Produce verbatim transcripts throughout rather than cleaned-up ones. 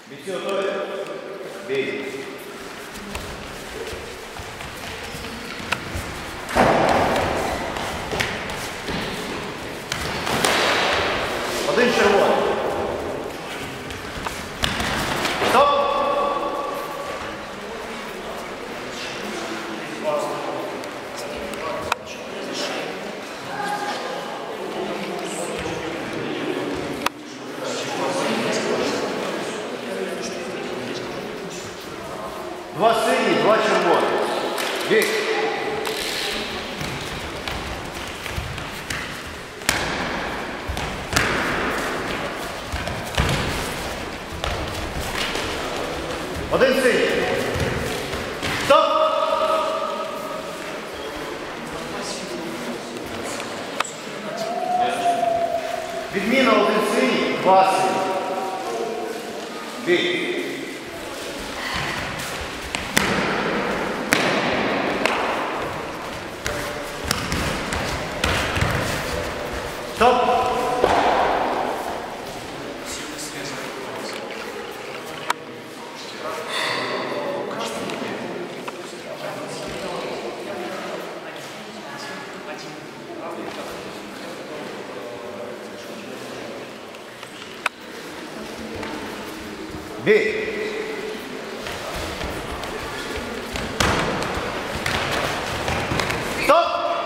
Бійці готові? Бій. Один червоний. Стоп! Два сині, два червоні. Бій. Один синій. Стоп! Відміна один синій, два сині. Бій. Стоп! Бей! Стоп!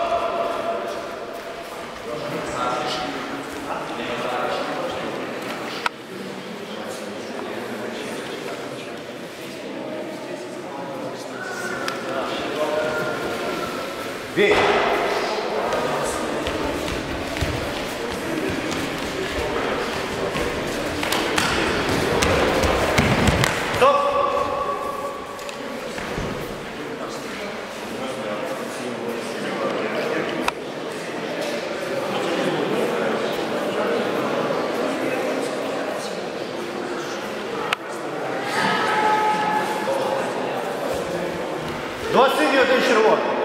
Бей! Стоп! Два сині, один червоний.